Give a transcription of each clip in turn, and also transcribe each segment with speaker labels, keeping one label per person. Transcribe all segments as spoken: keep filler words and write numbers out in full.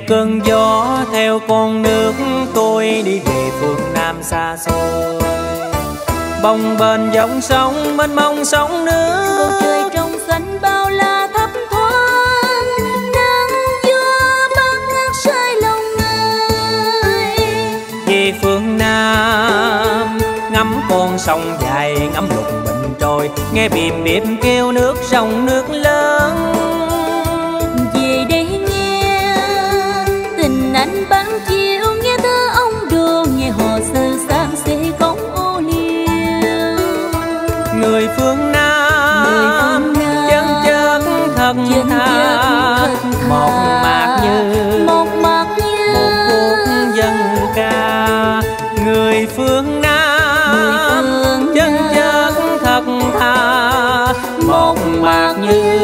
Speaker 1: cơn gió theo con nước, tôi đi về phương Nam xa xôi. Bồng bềnh dòng sông mênh mông sóng nước,
Speaker 2: bầu trời trong xanh bao la thấp thoáng, nắng gió bát ngát rơi lòng người.
Speaker 1: Về phương Nam ngắm con sông dài, ngắm lục bình trôi, nghe bìm bìm kêu nước sông nước lớn.
Speaker 2: Về đây nghe tình anh ban chiều, nghe thơ ông đồ, nghe hò sơ sang xế cống ô liu.
Speaker 1: Người phương Nam chân chất thật tha, một mạc như
Speaker 2: một mạc như
Speaker 1: một khúc dân ca. Người phương Nam chân chất thật tha, một mạc như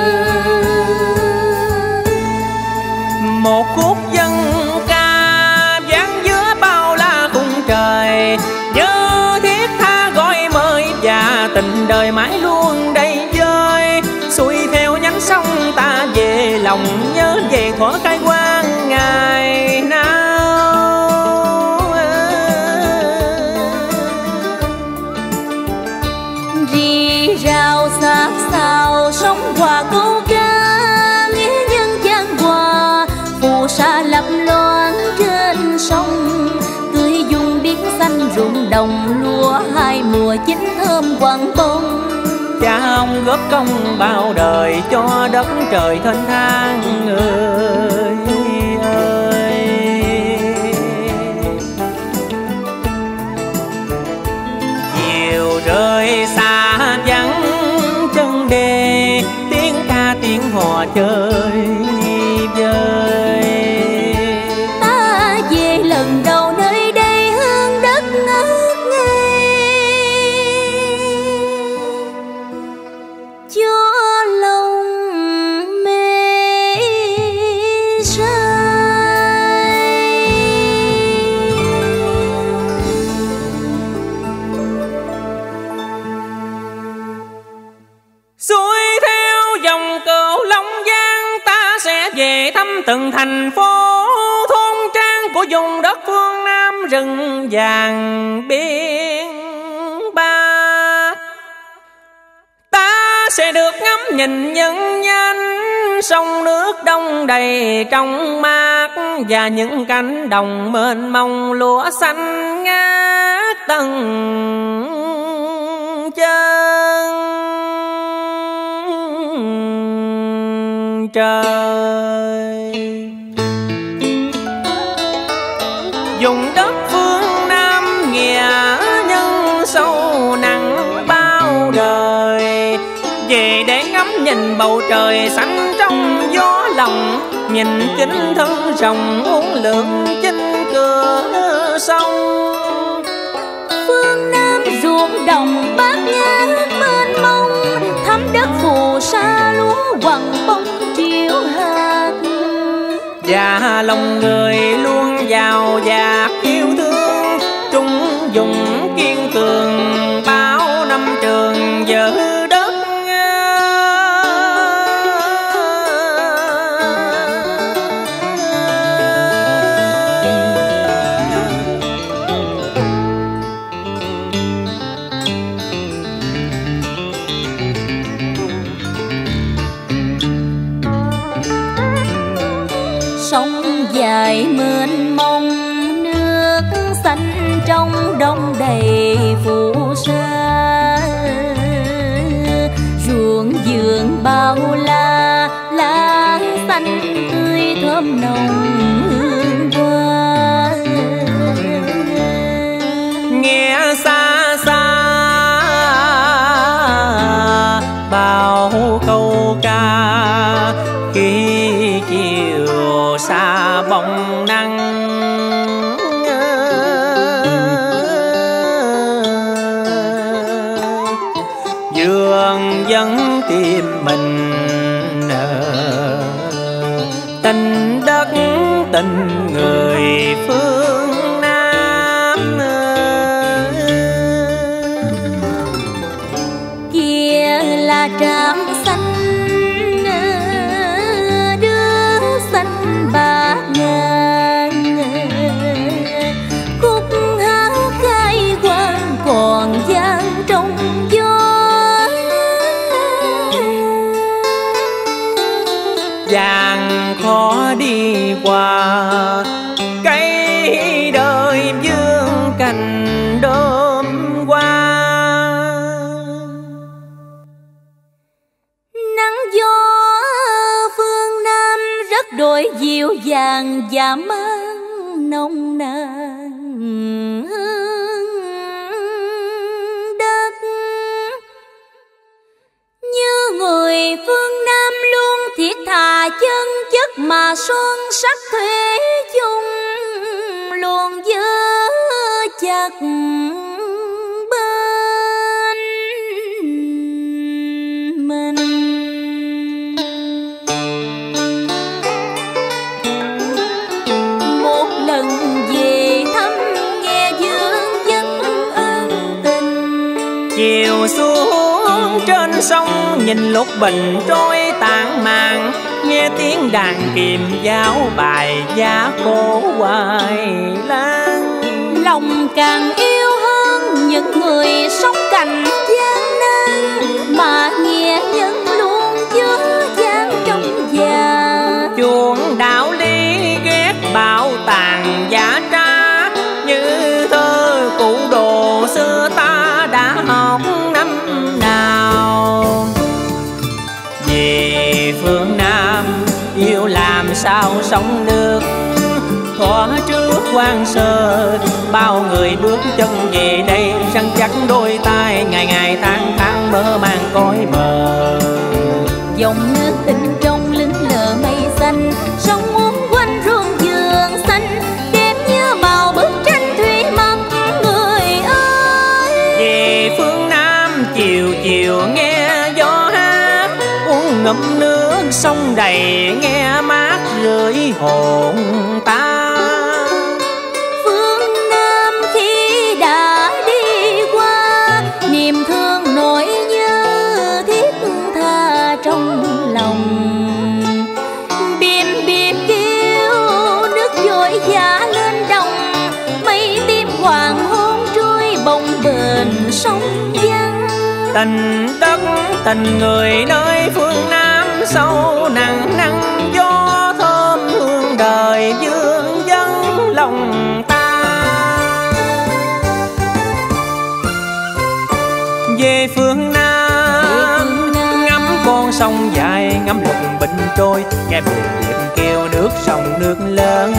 Speaker 1: một khúc dân ca vang giữa bao la khung trời. Nhớ thiết tha gọi mới và tình đời mãi luôn đầy vơi. Xuôi theo nhánh sông ta về lòng, nhớ về thuở khai quang ngày nào.
Speaker 2: Rì rào sát sao sóng hòa câu ca, nghe nhân gian hòa phù sa lập loan trên sông. Tươi dung biết xanh ruộng đồng lúa, hai mùa chín thơm quàng bông.
Speaker 1: Cha ông góp công bao đời cho đất trời thênh thang người ơi. Chiều rơi xa vắng chân đê, tiếng ca tiếng hò chơi vơi.
Speaker 2: Ta về lần đầu nơi đây hương đất ngất ngây, cho lòng mê say.
Speaker 1: Xuôi theo dòng cửu Long Giang, ta sẽ về thăm từng thành phố thôn trang của vùng đất phương Nam rừng vàng biên ba. Ta sẽ được ngắm nhìn nhân nhanh sông nước đông đầy trong mát, và những cánh đồng mênh mông lúa xanh ngát tầng chân trời. Dùng đất phương Nam nghĩa nhân sâu nặng bao đời, về để ngắm nhìn bầu trời xanh trong gió lòng, nhìn kính thân rồng uốn lượn trên cửa sông.
Speaker 2: Phương Nam ruộng đồng bát ngát mênh mông, thắm đất phù sa lúa quằn bông chiều hạt.
Speaker 1: Và lòng người luôn giàu dạt yêu thương, trung dùng kiên cường bao năm trường giữ đất.
Speaker 2: Sông dài mênh mông, nước xanh trong đông đầy phù sa. Ruộng vườn bao la, lá xanh tươi thơm nồng hương hoa.
Speaker 1: Nghe xa xa bao câu ca, khi chiều xa bóng nắng. Dương vẫn tìm mình tình đất tình người phương Nam.
Speaker 2: Kia là trạm xanh, đưa xanh bạc
Speaker 1: qua, cây đời dương cành đơm hoa.
Speaker 2: Nắng gió phương Nam rất đổi dịu dàng và mang nồng nàn đất, như người phương Nam luôn thiết thà chân chất mà son sắc thuế chung luôn giữ chặt bên mình. Một lần về thăm nghe dương dân ân tình,
Speaker 1: chiều xuống trên sông nhìn lúc bình trôi tản mạn, nghe tiếng đàn kìm giáo bài giá khổ hoài lan.
Speaker 2: lòng càng yêu hơn những người sống cảnh gian nan, mà nghĩa nhân luôn chứa chan trong già.
Speaker 1: Chuộng đạo lý ghét bảo tàng giả tra, như thơ cụ đồ xưa ta đã học năm nào. Về phương Nam yêu làm sao sống được, thuở trước quan sơ bao người bước chân về đây, săn chắc đôi tay ngày ngày tháng tháng mơ màng cõi bờ.
Speaker 2: Dòng nước tình trong lững lờ mây xanh, sông uốn quanh ruộng vườn xanh, đẹp như màu bức tranh thủy mặc người ơi.
Speaker 1: Về phương Nam chiều chiều nghe gió hát, uống ngụm nước sông đầy nghe mát rượi hồn ta.
Speaker 2: Phương Nam khi đã đi qua, niềm thương nỗi nhớ thiết tha trong lòng. Biên biệt kêu nước dội dã lên đồng, mây tím hoàng hôn trôi bồng bềnh sông vắng.
Speaker 1: Tình đất tình người nơi phương Nam sâu nặng nắng gió thơm hương đời dương dân lòng ta. Về phương Nam ngắm con sông dài, ngắm lục bình trôi, nghe buồn điệp kêu nước sông nước lớn.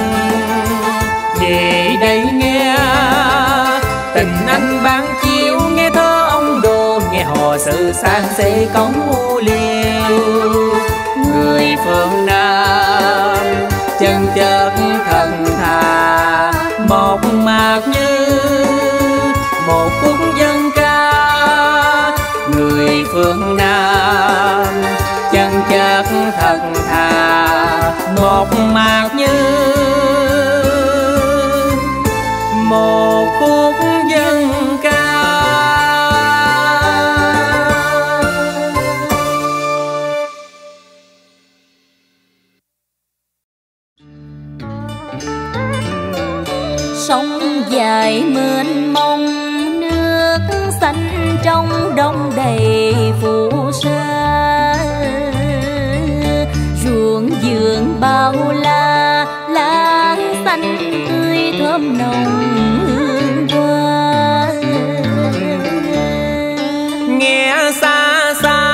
Speaker 1: Về đây nghe tình anh ban chiếu, nghe thơ ông đồ, nghe hò sự sang xê cống liêu. Người phương Nam chân chất thần thà, một mạc như một khúc dân ca. Người phương Nam chân chất thần thà, một mạc như một khúc dân ca.
Speaker 2: Sông dài mênh mông, nước xanh trong đông đầy phù sa. Ruộng vườn bao la, lá xanh tươi thơm nồng hương hoa.
Speaker 1: Nghe xa xa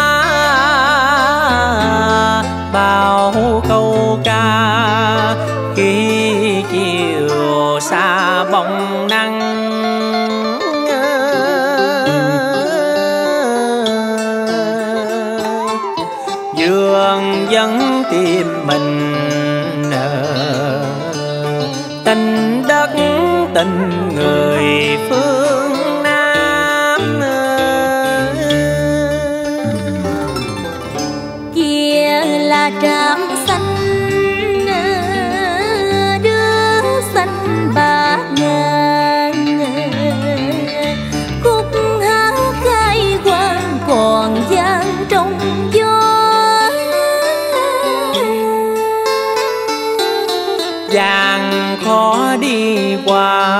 Speaker 1: bao câu ca, khi chiều xa bóng nắng. Dương vẫn tìm mình tình đất tình người phương Nam.
Speaker 2: Kia là tràm xanh đưa xanh bạc ngàn, khúc hát khai quang còn vang trong gió.
Speaker 1: Gian khó đi qua,